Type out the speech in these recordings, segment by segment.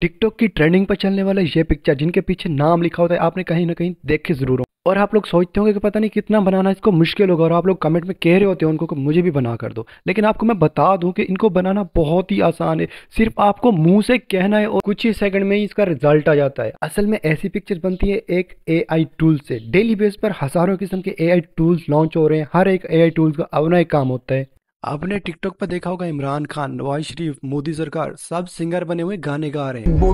TikTok की trending पर चलने वाला ये पिक्चर जिनके पीछे नाम लिखा होता है आपने कहीं ना कहीं देखे जरूर हो। और आप लोग सोचते होंगे कि पता नहीं कितना बनाना इसको मुश्किल होगा, और आप लोग कमेंट में कह रहे होते हैं उनको कि मुझे भी बना कर दो। लेकिन आपको मैं बता दूं कि इनको बनाना बहुत ही आसान है। सिर्फ आपको मुंह से कहना है और कुछ ही सेकंड में ही इसका रिजल्ट आ जाता है। असल में ऐसी पिक्चर बनती है एक एआई टूल से। डेली बेस पर हजारों किस्म के एआई टूल्स लॉन्च हो रहे हैं। हर एक एआई टूल्स का अपना एक काम होता है। आपने टिकटॉक पर देखा होगा इमरान खान, नवाज शरीफ, मोदी सरकार सब सिंगर बने हुए गाने गा रहे हैं।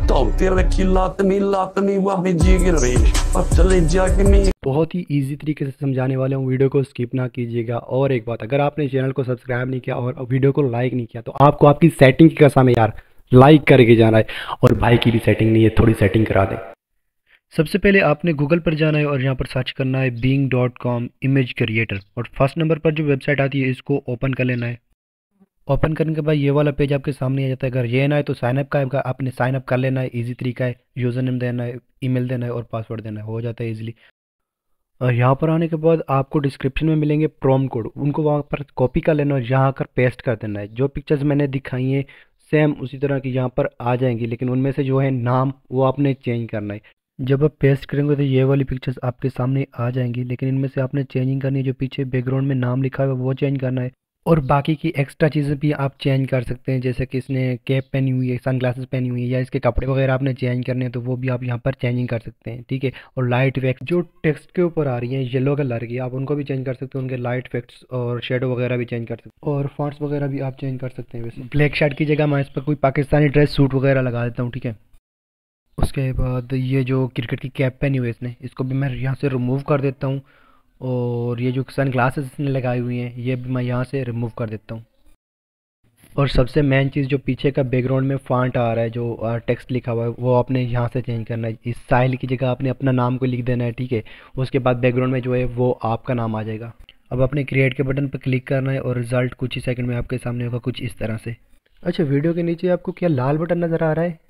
बहुत ही इजी तरीके से समझाने वाले हूँ, वीडियो को स्किप ना कीजिएगा। और एक बात, अगर आपने चैनल को सब्सक्राइब नहीं किया और वीडियो को लाइक नहीं किया तो आपको आपकी सेटिंग की कसम है यार, लाइक करके जाना है। और भाई की भी सेटिंग नहीं है, थोड़ी सेटिंग करा दें। सबसे पहले आपने गूगल पर जाना है और यहाँ पर सर्च करना है bing.com इमेज क्रिएटर, और फर्स्ट नंबर पर जो वेबसाइट आती है इसको ओपन कर लेना है। ओपन करने के बाद ये वाला पेज आपके सामने आ जाता है। अगर ये ना है तो साइनअप का है, आपने साइनअप कर लेना है। इजी तरीका है, यूज़र नेम देना है, ईमेल देना है और पासवर्ड देना है, हो जाता है इजीली। और यहाँ पर आने के बाद आपको डिस्क्रिप्शन में मिलेंगे प्रोम कोड, उनको वहाँ पर कॉपी कर लेना और यहाँ कर पेस्ट कर देना है। जो पिक्चर्स मैंने दिखाई हैं सेम उसी तरह की यहाँ पर आ जाएंगी, लेकिन उनमें से जो है नाम वो आपने चेंज करना है। जब आप पेस्ट करेंगे तो ये वाली पिक्चर्स आपके सामने आ जाएंगी, लेकिन इनमें से आपने चेंजिंग करनी है। जो पीछे बैकग्राउंड में नाम लिखा है वो चेंज करना है, और बाकी की एक्स्ट्रा चीज़ें भी आप चेंज कर सकते हैं। जैसे कि इसने कैप पहनी हुई है, सन ग्लासेस पहनी हुई है, या इसके कपड़े वगैरह आपने चेंज करने हैं तो वो भी आप यहाँ पर चेंजिंग कर सकते हैं, ठीक है। और लाइट इफेक्ट जो टेक्स्ट के ऊपर आ रही हैं येलो कलर की, आप उनको भी चेंज कर सकते हैं। उनके लाइट इफेक्ट्स और शेडो वगैरह भी चेंज कर सकते हैं, और फॉन्ट्स वगैरह भी आप चेंज कर सकते हैं। वैसे ब्लैक शर्ट की जगह मैं इस पर कोई पाकिस्तानी ड्रेस सूट वगैरह लगा देता हूँ, ठीक है। उसके बाद ये जो क्रिकेट की कैप पहनी हुई है इसने, इसको भी मैं यहाँ से रिमूव कर देता हूँ। और ये जो सन ग्लासेस इसने लगाई हुई हैं ये भी मैं यहाँ से रिमूव कर देता हूँ। और सबसे मेन चीज़, जो पीछे का बैकग्राउंड में फॉन्ट आ रहा है, जो टेक्स्ट लिखा हुआ है, वो आपने यहाँ से चेंज करना है। इस साहिल की जगह आपने अपना नाम को लिख देना है, ठीक है। उसके बाद बैकग्राउंड में जो है वो आपका नाम आ जाएगा। अब आपने क्रिएट के बटन पर क्लिक करना है और रिजल्ट कुछ ही सेकंड में आपके सामने होगा, कुछ इस तरह से। अच्छा, वीडियो के नीचे आपको क्या लाल बटन नज़र आ रहा है?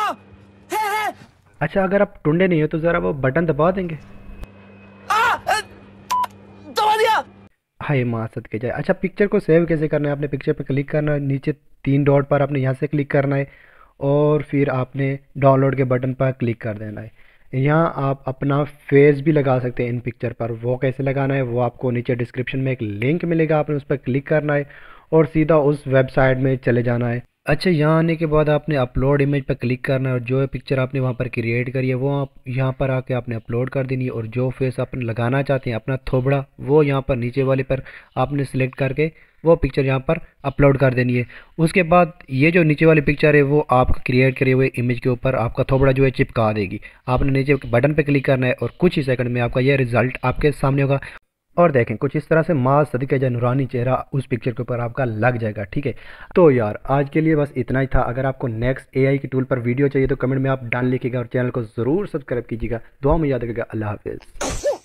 अच्छा, अगर आप टुंडे नहीं हो तो ज़रा वो बटन दबा देंगे। हाय माँ सदके जाए। अच्छा, पिक्चर को सेव कैसे करना है? आपने पिक्चर पर क्लिक करना है, नीचे 3 डॉट पर आपने यहाँ से क्लिक करना है, और फिर आपने डाउनलोड के बटन पर क्लिक कर देना है। यहाँ आप अपना फेस भी लगा सकते हैं इन पिक्चर पर। वो कैसे लगाना है वो आपको नीचे डिस्क्रिप्शन में एक लिंक मिलेगा, आपने उस पर क्लिक करना है और सीधा उस वेबसाइट में चले जाना है। अच्छा, यहाँ आने के बाद आपने अपलोड इमेज पर क्लिक करना है, और जो पिक्चर आपने वहाँ पर क्रिएट करी है वो आप यहाँ पर आके आपने अपलोड कर देनी है। और जो फेस आप लगाना चाहते हैं अपना थोबड़ा, वो यहाँ पर नीचे वाले पर आपने सिलेक्ट करके वो पिक्चर यहाँ पर अपलोड कर देनी है। उसके बाद ये जो नीचे वाली पिक्चर है वो आपका क्रिएट करे हुए इमेज के ऊपर आपका थोबड़ा जो है चिपका देगी। आपने नीचे बटन पर क्लिक करना है और कुछ ही सेकंड में आपका यह रिजल्ट आपके सामने होगा। और देखें कुछ इस तरह से माँ सदके जा नूरानी चेहरा उस पिक्चर के ऊपर आपका लग जाएगा, ठीक है। तो यार आज के लिए बस इतना ही था। अगर आपको नेक्स्ट एआई की टूल पर वीडियो चाहिए तो कमेंट में आप डाल लिखिएगा, और चैनल को ज़रूर सब्सक्राइब कीजिएगा। दुआ में याद रखिएगा। अल्लाह हाफिज़।